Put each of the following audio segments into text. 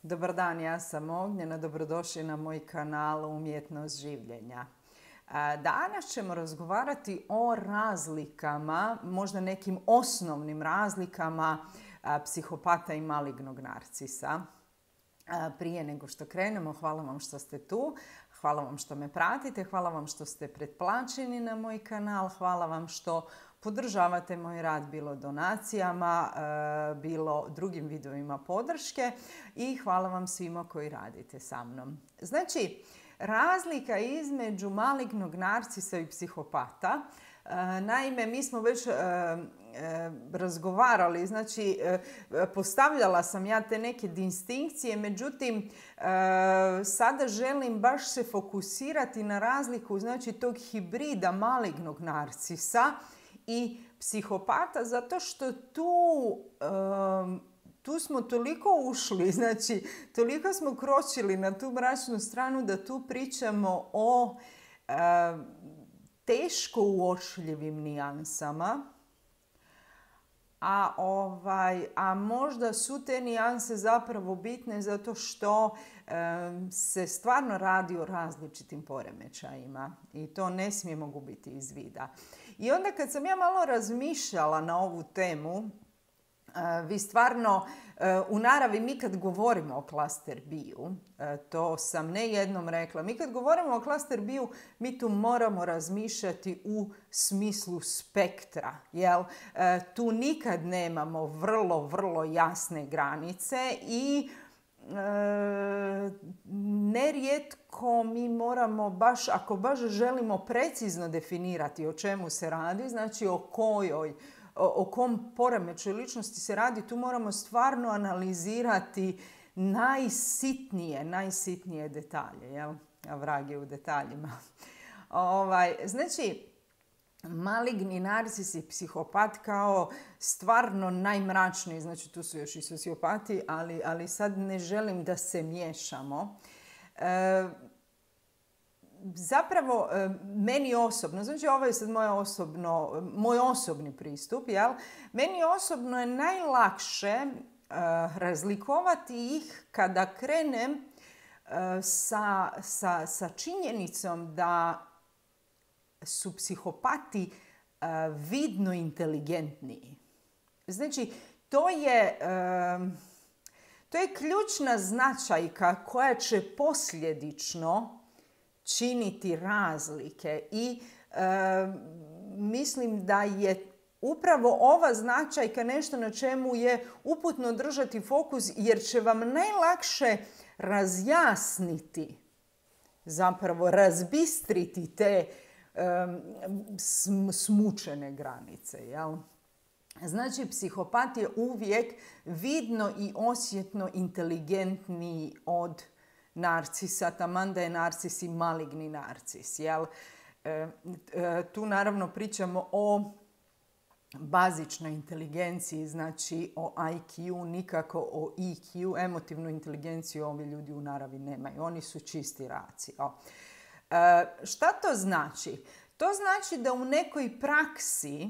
Dobar dan, ja sam Ognjena, dobrodošli na moj kanal Umjetnost življenja. Danas ćemo razgovarati o razlikama, možda nekim osnovnim razlikama psihopata i malignog narcisa. Prije nego što krenemo, hvala vam što ste tu, hvala vam što me pratite, hvala vam što ste pretplaćeni na moj kanal, hvala vam što podržavate moj rad bilo donacijama, bilo drugim vidovima podrške i hvala vam svima koji radite sa mnom. Znači, razlika između malignog narcisa i psihopata. Naime, mi smo već razgovarali, znači postavljala sam ja te neke distinkcije, međutim sada želim baš se fokusirati na razliku, znači tog hibrida malignog narcisa i psihopata, zato što tu smo toliko ušli, znači toliko smo kročili na tu mračnu stranu da tu pričamo o teško uočljivim nijansama, a možda su te nijanse zapravo bitne zato što se stvarno radi o različitim poremećajima i to ne smijemo gubiti iz vida. I onda kad sam ja malo razmišljala na ovu temu, vi stvarno u naravi mi kad govorimo o klaster B-u, to sam ne jednom rekla, mi kad govorimo o klaster B-u mi tu moramo razmišljati u smislu spektra. Jel? Tu nikad nemamo vrlo jasne granice i nerijetko mi moramo baš, ako baš želimo precizno definirati o čemu se radi, znači o kom poremećaju ličnosti se radi, tu moramo stvarno analizirati najsitnije detalje, jel? A vrag je u detaljima. Znači, maligni narcis i psihopat kao stvarno najmračniji, znači tu su još i sociopati, ali sad ne želim da se miješamo. Zapravo, meni osobno, znači ovo je sad moj osobni pristup, jel? Meni osobno je najlakše razlikovati ih kada krenem sa činjenicom da su psihopati vidno inteligentniji. Znači, to je ključna značajka koja će posljedično činiti razlike i mislim da je upravo ova značajka nešto na čemu je uputno držati fokus, jer će vam najlakše razjasniti, zapravo razbistriti te smučene granice. Jel? Znači, psihopat je uvijek vidno i osjetno inteligentniji od narcisa, taman da je narcis i maligni narcis. Jel? Tu naravno pričamo o bazičnoj inteligenciji, znači o IQ, nikako o EQ. Emotivnu inteligenciju ovi ljudi u naravi nemaju. Oni su čisti racio. Šta to znači? To znači da u nekoj praksi,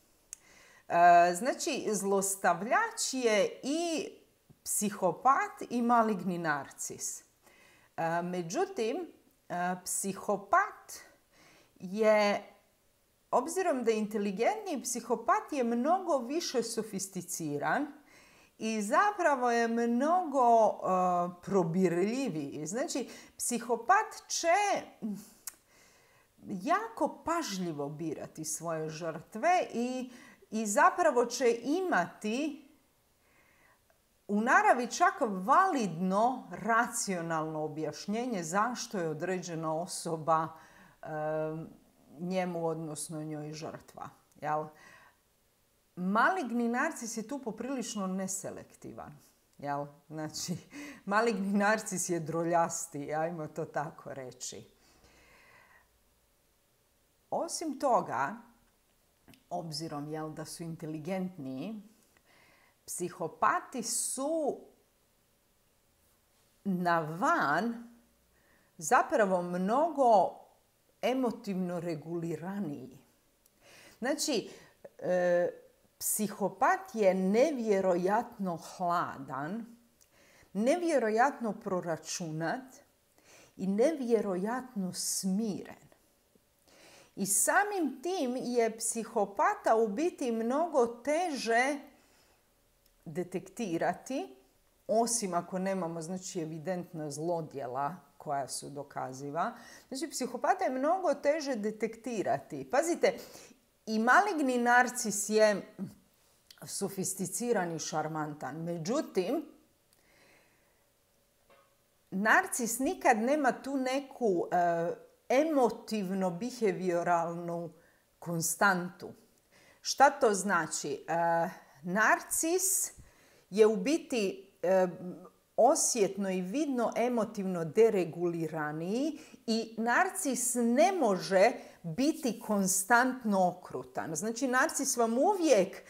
znači zlostavljač je i psihopat i maligni narcis. Međutim, psihopat je, obzirom da je inteligentniji, psihopat je mnogo više sofisticiran i zapravo je mnogo probirljiviji. Znači, psihopat će jako pažljivo birati svoje žrtve i zapravo će imati u naravi čak validno, racionalno objašnjenje zašto je određena osoba njemu, odnosno njoj žrtva. Jel? Maligni narcis je tu poprilično neselektivan. Jel? Znači, maligni narcis je droljasti, ajmo to tako reći. Osim toga, obzirom da su inteligentniji, psihopati su na van zapravo mnogo emotivno reguliraniji. Znači, psihopat je nevjerojatno hladan, nevjerojatno proračunat i nevjerojatno smiren. I samim tim je psihopata u biti mnogo teže detektirati, osim ako nemamo znači, evidentna zlodjela koja su dokaziva. Znači, psihopata je mnogo teže detektirati. Pazite, i maligni narcis je sofisticiran i šarmantan. Međutim, narcis nikad nema tu neku emotivno-behavioralnu konstantu. Šta to znači? Narcis je u biti osjetno i vidno emotivno dereguliraniji i narcis ne može biti konstantno okrutan. Znači, narcis vam uvijek,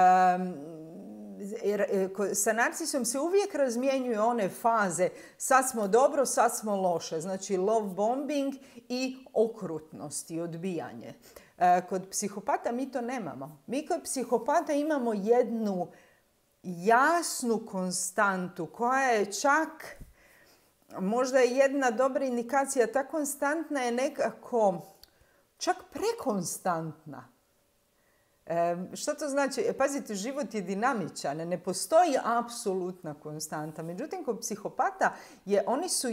sa narcisom se uvijek razmjenjuju one faze sad smo dobro, sad smo loše. Znači, love bombing i okrutnost i odbijanje. Kod psihopata mi to nemamo. Mi kod psihopata imamo jednu jasnu konstantu koja je čak, možda je jedna dobra indikacija, ta konstantna je nekako čak prekonstantna. Što to znači? Pazite, život je dinamičan, ne postoji apsolutna konstanta. Međutim, kod psihopata oni su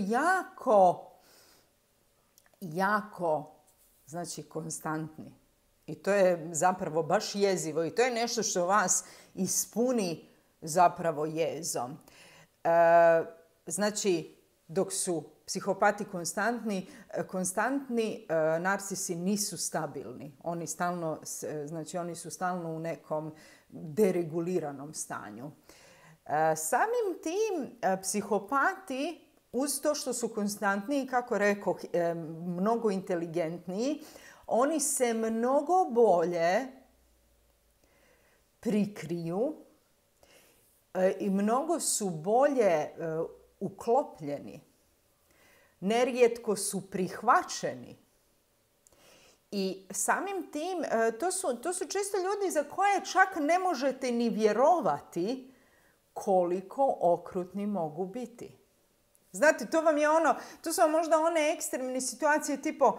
jako znači konstantni. I to je zapravo baš jezivo i to je nešto što vas ispuni zapravo jezom. Znači, dok su psihopati konstantni, narcisi nisu stabilni. Oni su stalno u nekom dereguliranom stanju. Samim tim, psihopati, uz to što su konstantni, kako rekoh, mnogo inteligentniji, oni se mnogo bolje prikriju i mnogo su bolje uklopljeni. Nerijetko su prihvaćeni. I samim tim, to su često ljudi za koje čak ne možete ni vjerovati koliko okrutni mogu biti. Znate, to su vam možda one ekstremne situacije tipo,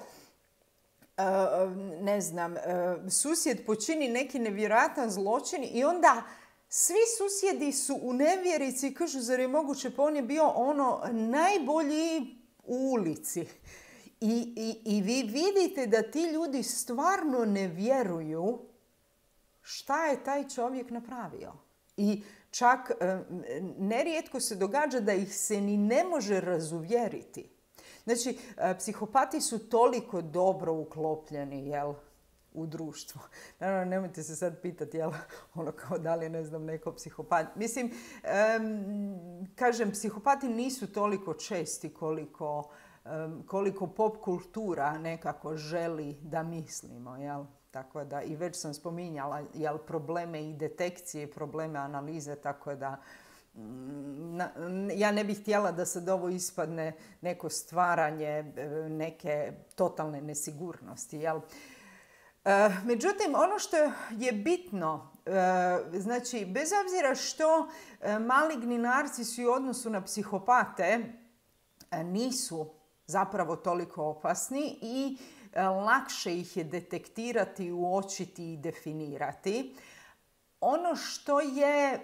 susjed počini neki nevjerojatan zločin i onda svi susjedi su u nevjerici i kažu, zar je moguće, pa on je bio najbolji u ulici. I vi vidite da ti ljudi stvarno ne vjeruju šta je taj čovjek napravio. I čak nerijetko se događa da ih se ni ne može razuvjeriti. Znači, psihopati su toliko dobro uklopljeni, u društvu. Naravno, nemojte se sad pitati, kao da li je, neko psihopat. Mislim, kažem, psihopati nisu toliko česti koliko pop kultura nekako želi da mislimo, Tako da, i već sam spominjala, probleme i detekcije, probleme analize, tako da ja ne bih htjela da sad ovo ispadne neko stvaranje neke totalne nesigurnosti, Međutim, ono što je bitno, znači, bez obzira što maligni narcisi u odnosu na psihopate nisu zapravo toliko opasni i lakše ih je detektirati, uočiti i definirati. Ono što je,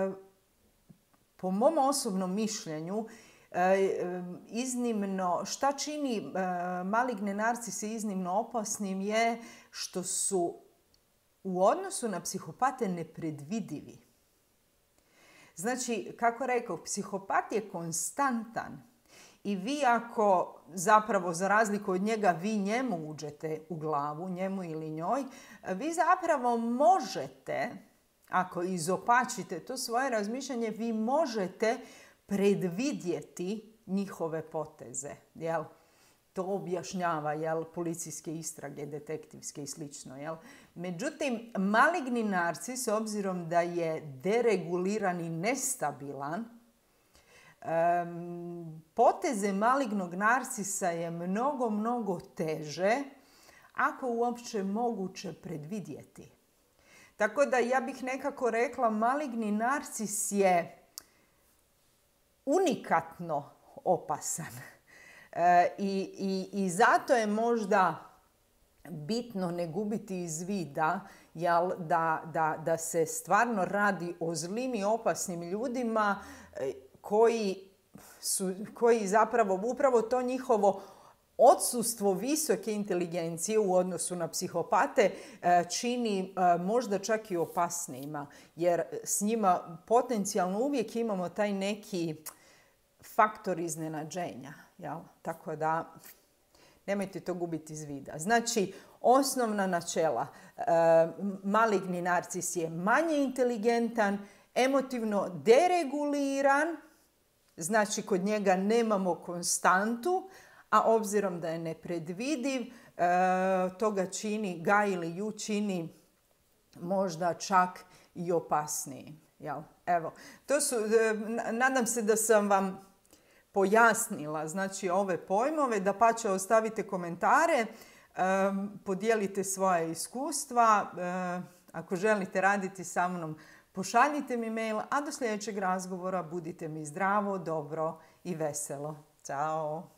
po mom osobnom mišljenju, iznimno, šta čini maligne narcise iznimno opasnim je što su u odnosu na psihopate nepredvidivi. Znači, kako rekao, psihopat je konstantan i vi ako zapravo za razliku od njega vi njemu uđete u glavu, njemu ili njoj, vi zapravo možete, ako izopačite to svoje razmišljanje, vi možete predvidjeti njihove poteze. To objašnjava policijske istrage, detektivske i slično. Međutim, maligni narcis, s obzirom da je dereguliran i nestabilan, poteze malignog narcisa je mnogo, mnogo teže, ako uopće moguće predvidjeti. Tako da ja bih nekako rekla, maligni narcis je unikatno opasan. I zato je možda bitno ne gubiti iz vida da se stvarno radi o zlim i opasnim ljudima koji zapravo upravo to njihovo odsustvo visoke inteligencije u odnosu na psihopate čini možda čak i opasnijima, jer s njima potencijalno uvijek imamo taj neki faktor iznenađenja. Jel? Tako da nemojte to gubiti iz vida. Znači, osnovna načela. Maligni narcis je manje inteligentan, emotivno dereguliran, znači kod njega nemamo konstantu, a obzirom da je nepredvidiv, to ga ili ju čini možda čak i opasniji. Jel? Evo, nadam se da sam vam pojasnila znači ove pojmove, dapače ostavite komentare, podijelite svoje iskustva, ako želite raditi sa mnom pošaljite mi mail, a do sljedećeg razgovora budite mi zdravo, dobro i veselo. Ćao!